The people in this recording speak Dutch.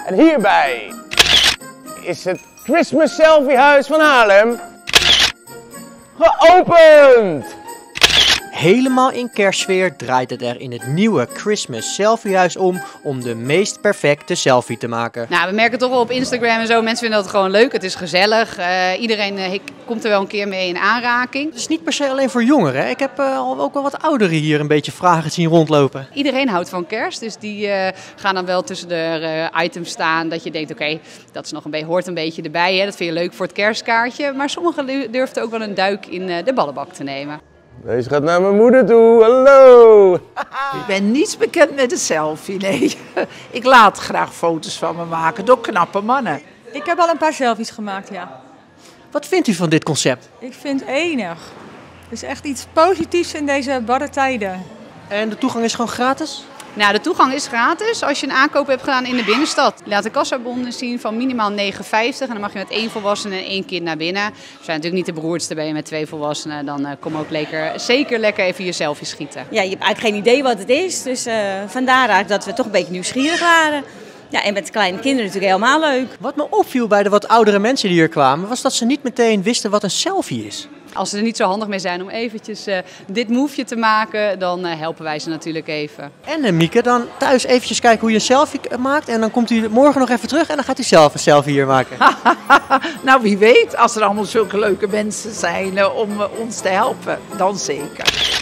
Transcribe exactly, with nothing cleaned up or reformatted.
En hierbij is het Christmas Selfiehuis van Haarlem geopend! Helemaal in kerstsfeer draait het er in het nieuwe Christmas Selfiehuis om om de meest perfecte selfie te maken. Nou, we merken toch wel op Instagram en zo, mensen vinden dat gewoon leuk, het is gezellig. Uh, iedereen uh, komt er wel een keer mee in aanraking. Het is niet per se alleen voor jongeren, hè? Ik heb uh, al ook wel wat ouderen hier een beetje vragen zien rondlopen. Iedereen houdt van kerst, dus die uh, gaan dan wel tussen de uh, items staan dat je denkt, oké, okay, dat is nog een beetje, hoort een beetje erbij, hè? Dat vind je leuk voor het kerstkaartje. Maar sommigen durfden ook wel een duik in uh, de ballenbak te nemen. Deze gaat naar mijn moeder toe, hallo! Ik ben niets bekend met een selfie, nee. Ik laat graag foto's van me maken door knappe mannen. Ik heb al een paar selfies gemaakt, ja. Wat vindt u van dit concept? Ik vind het enig. Het is echt iets positiefs in deze barre tijden. En de toegang is gewoon gratis? Nou, de toegang is gratis als je een aankoop hebt gedaan in de binnenstad. Laat de kassabonnen zien van minimaal negen vijftig en dan mag je met één volwassene en één kind naar binnen. We zijn natuurlijk niet de beroerdste, ben je met twee volwassenen, dan uh, kom ook lekker, zeker lekker even je selfie schieten. Ja, je hebt eigenlijk geen idee wat het is, dus uh, vandaar eigenlijk dat we toch een beetje nieuwsgierig waren. Ja, en met kleine kinderen natuurlijk helemaal leuk. Wat me opviel bij de wat oudere mensen die hier kwamen, was dat ze niet meteen wisten wat een selfie is. Als ze er niet zo handig mee zijn om eventjes uh, dit moveje te maken, dan uh, helpen wij ze natuurlijk even. En uh, Mieke, dan thuis eventjes kijken hoe je een selfie maakt en dan komt u morgen nog even terug en dan gaat u zelf een selfie hier maken. Nou, wie weet, als er allemaal zulke leuke mensen zijn uh, om uh, ons te helpen, dan zeker.